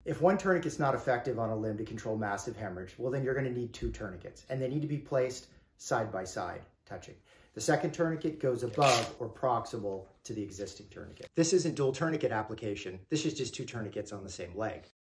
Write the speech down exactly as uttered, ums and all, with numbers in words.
If one tourniquet is not effective on a limb to control massive hemorrhage, well, then you're going to need two tourniquets, and they need to be placed side by side, touching. The second tourniquet goes above or proximal to the existing tourniquet. This isn't dual tourniquet application. This is just two tourniquets on the same leg.